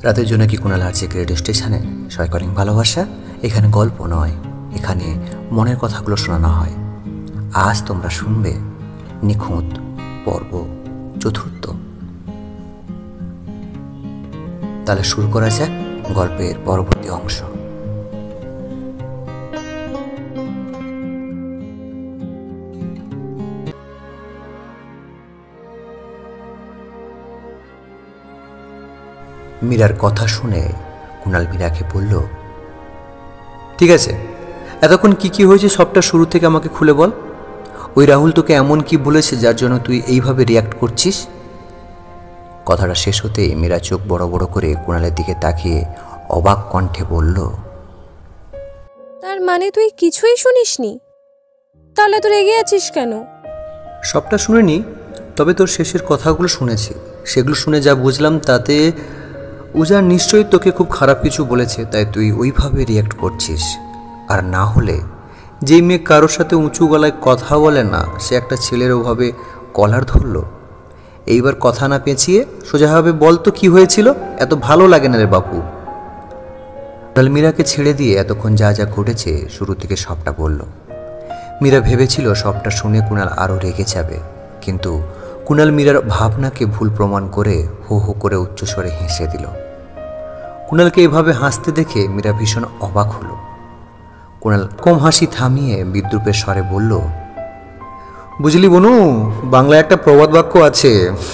রাতের জন্য কি কুণাল হারছে রেডিও স্টেশনে সয়কলিং ভালোবাসা। এখানে গল্প নয়, এখানে মনের কথাগুলো শোনানো হয়। আজ তোমরা শুনবে নিখুঁত পর্ব চতুর্থ। তাহলে শুরু করা যাক গল্পের পরবর্তী অংশ। মীরার কথা শুনে কুণাল মীরাকে বলল, ঠিক আছে, এতক্ষণ কি কি হয়েছে সবটা শুরু থেকে আমাকে খুলে বল। ওই রাহুল তোকে এমন কি বলেছে যার জন্য তুই এইভাবে রিয়াক্ট করছিস? কথাটা শেষ হতেই মীরা চোখ বড় বড় করে কুণালের দিকে তাকিয়ে অবাক কণ্ঠে বলল, তার মানে তুই কিছুই শুনিসনি? তাহলে তোর রেগে আছিস কেন? সবটা শুনিনি, তবে তোর শেষের কথাগুলো শুনেছি। সেগুলো শুনে যা বুঝলাম তাতে উজান নিশ্চয়ই তোকে খুব খারাপ কিছু বলেছে, তাই তুই ওইভাবে রিয়াক্ট করছিস। আর না হলে যেই মেয়ে কারোর সাথে উঁচু গলায় কথা বলে না, সে একটা ছেলের ওভাবে কলার ধরল। এইবার কথা না পেঁচিয়ে সোজাভাবে বল তো কি হয়েছিল। এত ভালো লাগে না রে বাপু। মীরাকে ছেড়ে দিয়ে এতক্ষণ যা যা ঘটেছে শুরু থেকে সবটা বলল। মীরা ভেবেছিল সবটা শুনে কুণাল আরও রেগে যাবে, কিন্তু কুণাল মীরার ভাবনাকে ভুল প্রমাণ করে হো হো করে উচ্চস্বরে হেসে দিল। কুণালকে এভাবে হাসতে দেখে মীরা ভীষণ অবাক হলো। কুণাল কম হাসি থামিয়ে বিদ্রুপের স্বরে বলল, বুঝলি বনু, বাংলায় একটা প্রবাদ বাক্য আছে,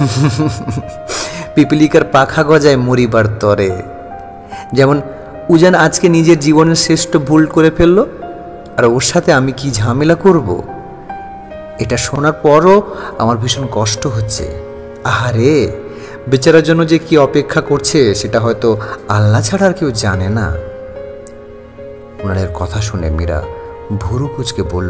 পিপিলিকার পাখা গজায় মরিবার তরে। যেমন উজান আজকে নিজের জীবনের শ্রেষ্ঠ ভুল করে ফেললো, আর ওর সাথে আমি কি ঝামেলা করব। এটা শোনার পরও আমার ভীষণ কষ্ট হচ্ছে। আহারে, বেচারার জন্য যে কি অপেক্ষা করছে সেটা হয়তো আল্লাহ ছাড়া আর কেউ জানে না। কুণালের কথা শুনে মীরা ভুরু কুঁচকে বলল,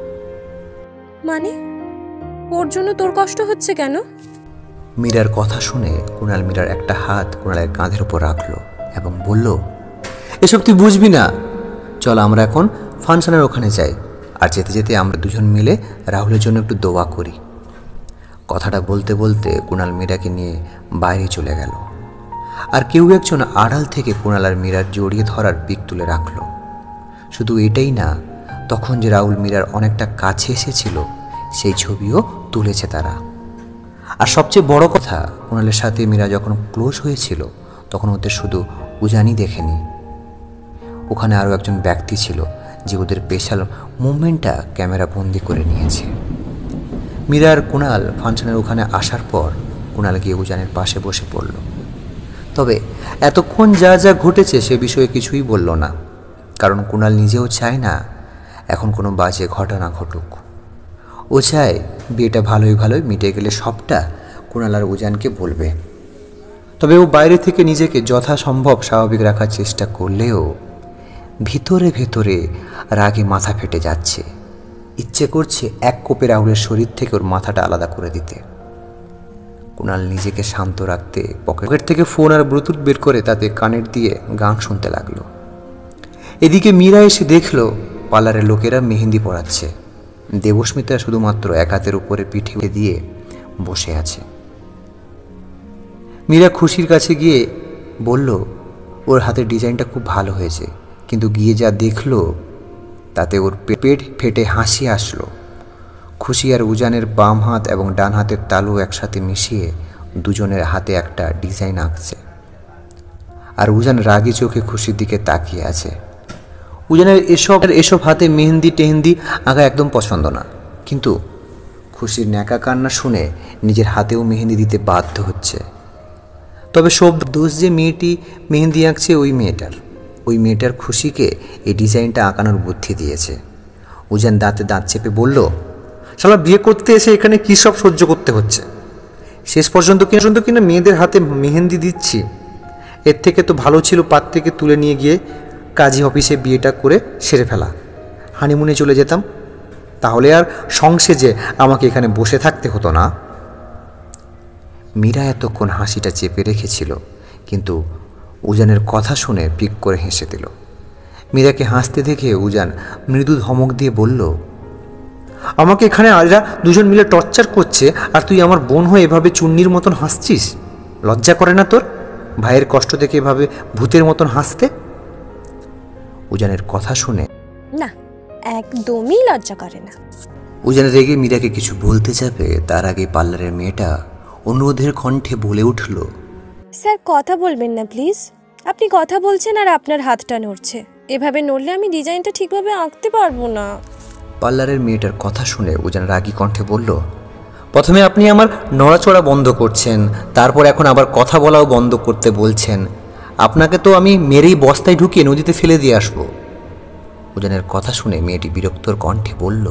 মানে ওর জন্য তোর কষ্ট হচ্ছে কেন? মীরার কথা শুনে কুণাল মীরার একটা হাত কুণালের কাঁধের উপর রাখলো এবং বলল, এসব তুই বুঝবি না। চল আমরা এখন ফাংশনের ওখানে যাই, আর যেতে যেতে আমরা দুজন মিলে রাহুলের জন্য একটু দোয়া করি। কথাটা বলতে বলতে কুণাল মীরাকে নিয়ে বাইরে চলে গেল, আর কেউ একজন আড়াল থেকে কুণাল আর মীরার জড়িয়ে ধরার পিক তুলে রাখল। শুধু এটাই না, তখন যে রাহুল মীরার অনেকটা কাছে এসেছিল সেই ছবিও তুলেছে তারা। আর সবচেয়ে বড় কথা, কুণালের সাথে মীরা যখন ক্লোজ হয়েছিল তখন ওদের শুধু উজানই দেখেনি, ওখানে আরও একজন ব্যক্তি ছিল যে ওদের স্পেশাল মুভমেন্টটা ক্যামেরা বন্দি করে নিয়েছে। মীরা আর কুণাল ফাংশনের ওখানে আসার পর কুণাল গিয়ে উজানের পাশে বসে পড়ল। তবে এতক্ষণ যা যা ঘটেছে সে বিষয়ে কিছুই বলল না, কারণ কুণাল নিজেও চায় না এখন কোনো বাজে ঘটনা ঘটুক। ও চায় বিয়েটা ভালোই ভালোই মিটে গেলে সবটা কুণাল আর উজানকে বলবে। তবে ও বাইরে থেকে নিজেকে যথাসম্ভব স্বাভাবিক রাখার চেষ্টা করলেও ভিতরে ভেতরে রাগে মাথা ফেটে যাচ্ছে। ইচ্ছে করছে এক কোপে রাহুলের শরীর থেকে ওর মাথাটা আলাদা করে দিতে। কুণাল নিজেকে শান্ত রাখতে পকেট থেকে ফোন আর ব্লুটুথ বের করে তাতে কানের দিয়ে গান শুনতে লাগলো। এদিকে মীরা এসে দেখল পার্লারের লোকেরা মেহেন্দি পড়াচ্ছে। দেবস্মিতা শুধুমাত্র এক হাতের উপরে পিঠে দিয়ে বসে আছে। মীরা খুশির কাছে গিয়ে বলল, ওর হাতের ডিজাইনটা খুব ভালো হয়েছে, কিন্তু গিয়ে যা দেখলো তাতে ওর পেট ফেটে হাসি আসলো। খুশি আর উজানের বাম হাত এবং ডান হাতের তালু একসাথে মিশিয়ে দুজনের হাতে একটা ডিজাইন আঁকছে, আর উজান রাগি চোখে খুশির দিকে তাকিয়ে আছে। উজানের এসব হাতে মেহেন্দি টেহেন্দি আঁকা একদম পছন্দ না, কিন্তু খুশির ন্যাকা কান্না শুনে নিজের হাতেও মেহেন্দি দিতে বাধ্য হচ্ছে। তবে সব দোষ যে মেয়েটি মেহেন্দি আঁকছে ওই মেয়েটার খুশিকে এই ডিজাইনটা আঁকানোর বুদ্ধি দিয়েছে। উজান দাঁতে দাঁত চেপে বলল, শালা বিয়ে করতে এসে এখানে কী সব সহ্য করতে হচ্ছে। শেষ পর্যন্ত কিনা মেয়েদের হাতে মেহেন্দি দিচ্ছি। এর থেকে তো ভালো ছিল পাত থেকে তুলে নিয়ে গিয়ে কাজী অফিসে বিয়েটা করে সেরে ফেলা, হানিমুনে চলে যেতাম। তাহলে আর সংসেজে আমাকে এখানে বসে থাকতে হতো না। মীরা এতক্ষণ হাসিটা চেপে রেখেছিল, কিন্তু উজানের কথা শুনে পিক করে হেসে দিল। মীরাকে হাসতে দেখে উজান মৃদু ধমক দিয়ে বলল, আমাকে এখানে আজরা দুজন মিলে টর্চার করছে, আর তুই আমার বোন হয়ে এভাবে চুন্নির মতন হাসছিস? লজ্জা করে না তোর? ভাইয়ের কষ্ট দেখে এভাবে ভূতের মতন হাসতে? উজানের কথা শুনে না, একদমই লজ্জা করে না। উজান রেগে মীরাকে কিছু বলতে যাবে, তার আগে পার্লারের মেয়েটা অনুরোধের কণ্ঠে বলে উঠল, স্যার কথা বলবেন না প্লিজ। আপনি কথা বলছেন আর আপনার হাতটা নড়ছে, এভাবে নড়লে আমি ডিজাইনটা ঠিকভাবে আঁকতে পারবো না। পার্লারের মেয়েটার কথা শুনে উজান রাগী কণ্ঠে বলল, প্রথমে আপনি আমার নড়াচড়া বন্ধ করছেন, তারপর এখন আবার কথা বলাও বন্ধ করতে বলছেন। আপনাকে তো আমি মেরেই বস্তায় ঢুকিয়ে নদীতে ফেলে দিয়ে আসবো। উজানের কথা শুনে মেয়েটি বিরক্তর কণ্ঠে বলল,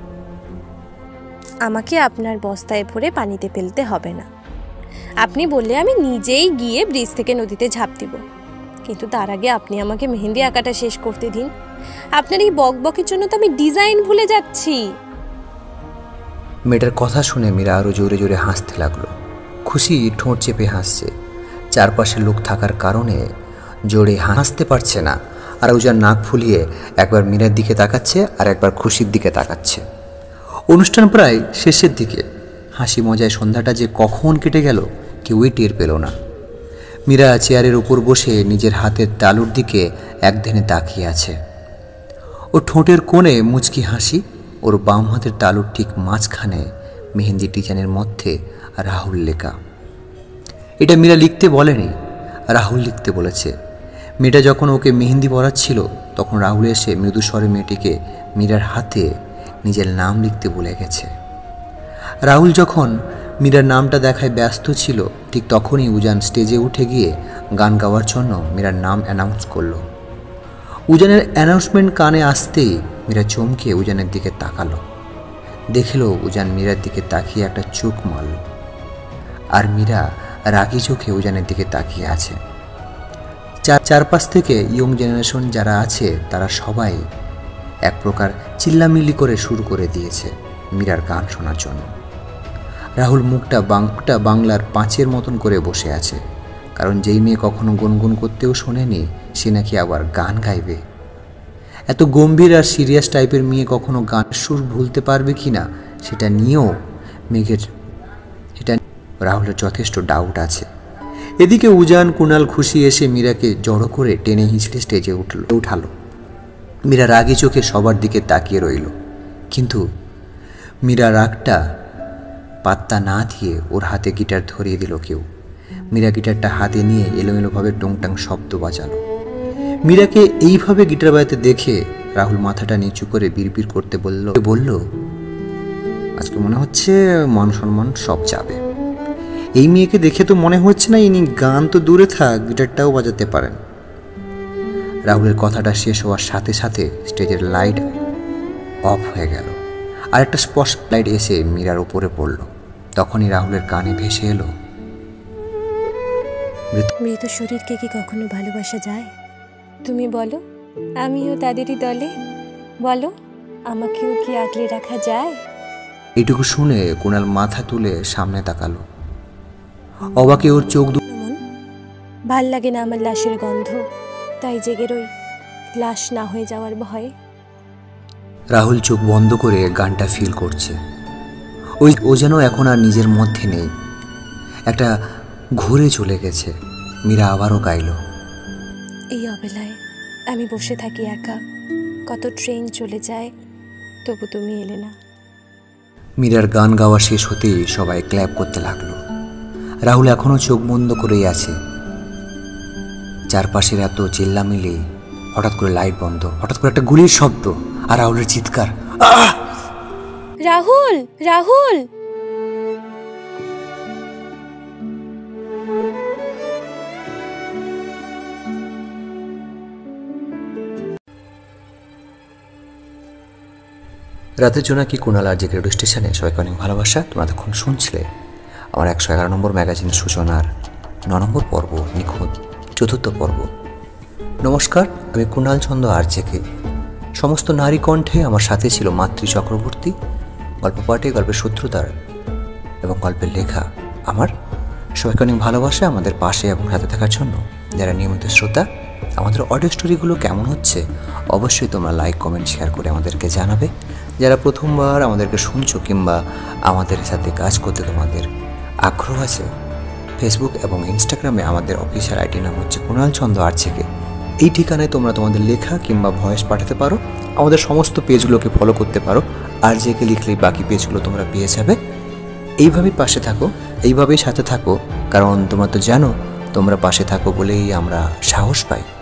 আমাকে আপনার বস্তায় ভরে পানিতে ফেলতে হবে না। আপনি বললে আমি নিজেই গিয়ে ব্রিজ থেকে নদীতে ঝাঁপ দিব, কিন্তু তার আগে আপনি আমাকে মেহেন্দি আঁকাটা শেষ করতে দিন। আপনার এই বকবকের জন্য তো আমি ডিজাইন ভুলে যাচ্ছি। মেয়েটার কথা শুনে মীরা আরও জোরে জোরে হাসতে লাগলো। খুশি ঠোঁট চেপে হাসছে, চারপাশে লোক থাকার কারণে জোরে হাসতে পারছে না। আর উজান নাক ফুলিয়ে একবার মীরার দিকে তাকাচ্ছে আর একবার খুশির দিকে তাকাচ্ছে। অনুষ্ঠান প্রায় শেষের দিকে। হাসি মজায় সন্ধ্যাটা যে কখন কেটে গেল কেউই টের পেল না। মীরা চেয়ারের উপর বসে নিজের হাতের তালুর দিকে একধানে তাকিয়ে আছে। ওর ঠোঁটের কোণে মুচকি হাসি, ওর বাম হাতের তালুর ঠিক মাঝখানে মেহেন্দি ডিজাইনের মধ্যে রাহুল লেখা। এটা মীরা লিখতে বলেনি, রাহুল লিখতে বলেছে। মেয়েটা যখন ওকে মেহেন্দি পরাচ্ছিল তখন রাহুল এসে মৃদু স্বরে মেয়েটিকে মীরার হাতে নিজের নাম লিখতে বলে গেছে। রাহুল যখন মীরার নামটা দেখায় ব্যস্ত ছিল, ঠিক তখনই উজান স্টেজে উঠে গিয়ে গান গাওয়ার জন্য মীরার নাম অ্যানাউন্স করলো। উজানের অ্যানাউন্সমেন্ট কানে আসতেই মীরা চমকে উজানের দিকে তাকালো। দেখল উজান মীরার দিকে তাকিয়ে একটা চোখ মারল, আর মীরা রাগী চোখে উজানের দিকে তাকিয়ে আছে। চারপাশ থেকে ইয়ং জেনারেশন যারা আছে তারা সবাই এক প্রকার চিল্লামিল্লি করে শুরু করে দিয়েছে মীরার গান শোনার জন্য। রাহুল মুখটা বাংলার পাঁচের মতন করে বসে আছে, কারণ যেই মেয়ে কখনো গুনগুন করতেও শোনেনি সে নাকি আবার গান গাইবে। এত গম্ভীর আর সিরিয়াস টাইপের মেয়ে কখনো গান সুর ভুলতে পারবে কি না সেটা নিয়েও রাহুলের যথেষ্ট ডাউট আছে। এদিকে উজান, কুণাল, খুশি এসে মীরাকে জড়ো করে টেনে হিঁচড়ে স্টেজে উঠালো। মীরা রাগী চোখে সবার দিকে তাকিয়ে রইল, কিন্তু মীরা রাগটা পাত্তা না দিয়ে ওর হাতে গিটার ধরিয়ে দিল কেউ। মীরা গিটারটা হাতে নিয়ে এলোমেলোভাবে টুংটাং শব্দ বাজালো। মীরাকে এইভাবে গিটার বাজাতে দেখে রাহুল মাথাটা নিচু করে বিড়বিড় করতে বলল, আজকে মনে হচ্ছে মান সম্মান সব যাবে। এই মেয়েকে দেখে তো মনে হচ্ছে না ইনি গান তো দূরে থাক, গিটারটাও বাজাতে পারেন। রাহুলের কথাটা শেষ হওয়ার সাথে সাথে স্টেজের লাইট অফ হয়ে গেল, আর একটা স্পষ্ট লাইট এসে মীরার উপরে পড়ল। তখনই রাহুলের কানে ভেসে এলো, মৃত শরীরকে কি কখনো ভালোবাসা যায়? তুমি বলো, আমিও তাদেরই দলে। বলো, আমাকেও কি আগলে রাখা যায়? এইটুকু শুনে কুণাল মাথা তুলে সামনে তাকালো। অবাকে ওর চোখ ভাল লাগে না আমার লাশের গন্ধ, তাই জেগে রই লাশ না হয়ে যাওয়ার ভয়ে। রাহুল চোখ বন্ধ করে গানটা ফিল করছে। ও যেন এখন আর নিজের মধ্যে নেই, একটা ঘুরে চলে গেছে। মীরা আবারও গাইল, এই অবেলায় আমি বসে থাকি একা, কত ট্রেন চলে যায় তবু তুমি এলে না। মীরার গান গাওয়া শেষ হতেই সবাই ক্ল্যাপ করতে লাগলো। রাহুল এখনো চোখ বন্ধ করেই আছে। চারপাশের এত চিল্লামিলি, হঠাৎ করে লাইট বন্ধ, হঠাৎ করে একটা গুলির শব্দ, আর রাহুলের চিৎকার, আহ! রাহুল, রাহুল! রাতের জোনাকি কুণাল আর যে রেডিও স্টেশনে সবাইকে অনেক ভালোবাসা। তোমরা তখন শুনছিলে আমার 111 নম্বর ম্যাগাজিন সূচনার 9 নম্বর পর্ব, নিখোঁজ, চতুর্থ পর্ব। নমস্কার, আমি কুণাল চন্দ্র আরজেকে। সমস্ত নারী কণ্ঠে আমার সাথে ছিল মাতৃ চক্রবর্তী। গল্প পাঠে, গল্পের সূত্রধার এবং গল্পের লেখা আমার। সবাইকে অনেক ভালোবাসা আমাদের পাশে এবং সাথে থাকার জন্য। যারা নিয়মিত শ্রোতা, আমাদের অডিও স্টোরিগুলো কেমন হচ্ছে অবশ্যই তোমরা লাইক, কমেন্ট, শেয়ার করে আমাদেরকে জানাবে। যারা প্রথমবার আমাদেরকে শুনছো কিংবা আমাদের সাথে কাজ করতে তোমাদের আগ্রহ আছে, ফেসবুক এবং ইনস্টাগ্রামে আমাদের অফিসিয়াল আইডি নাম হচ্ছে কুণাল ছন্দ আর্চিকে। এই ঠিকানায় তোমরা তোমাদের লেখা কিংবা ভয়েস পাঠাতে পারো, আমাদের সমস্ত পেজগুলোকে ফলো করতে পারো। আর জেকে লিখলেই বাকি পেজগুলো তোমরা পেয়ে যাবে। এইভাবেই পাশে থাকো, এইভাবেই সাথে থাকো, কারণ তোমরা তো জানো তোমরা পাশে থাকো বলেই আমরা সাহস পাই।